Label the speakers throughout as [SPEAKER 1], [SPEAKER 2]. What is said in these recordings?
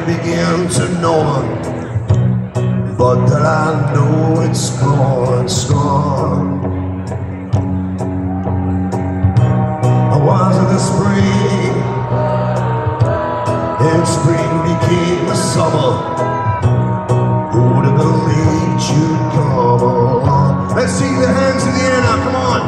[SPEAKER 1] begin to know it, but that I know it's gone, it's gone. I was in the spring, and spring became the summer. Who would have believed you'd come along? Let's see the hands in the air now, come on.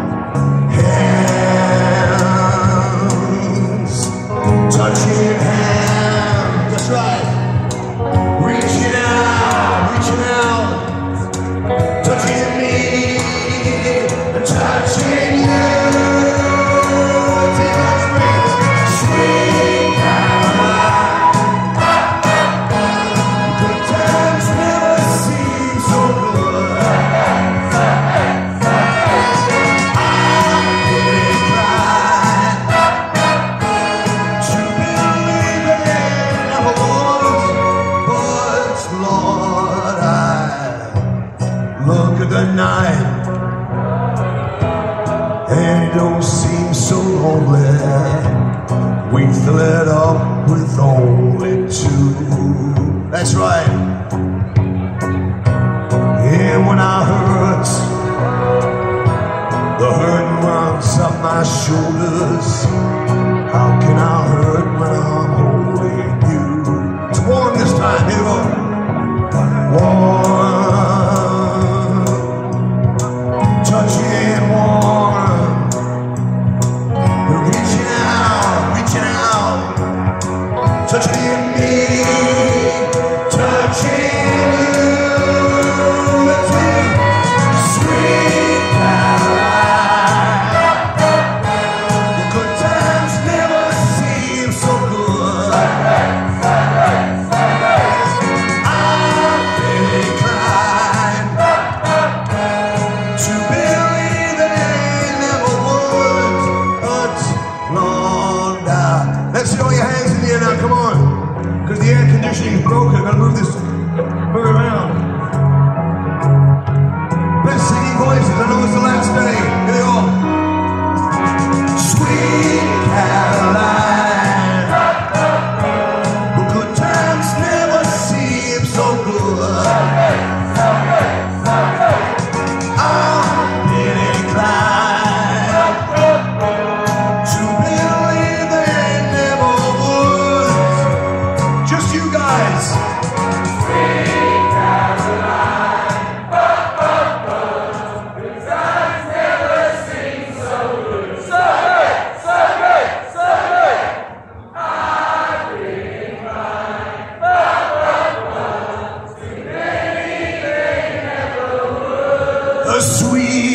[SPEAKER 1] Hands, touching hands, that's right. Reaching out, touching me, and touching you. Look at the night, and it don't seem so lonely. We fill it up with only two. That's right. And when I hurt, the hurt runs up my shoulders. How can I hurt when I'm holding you? It's warm this time, here we go. Warm. Touching warm, reaching out, touching me, touching you, sweet Cabaret. The good times never seem so good. I've been inclined to believe that they never would, but long die. Let's see all your hands in the air now, come on. Because the air conditioning is broken, I'm gonna move around. Best singing voices, I know it's the last day. Here they go. Sweet Caroline, the good times never seem so good. Sweet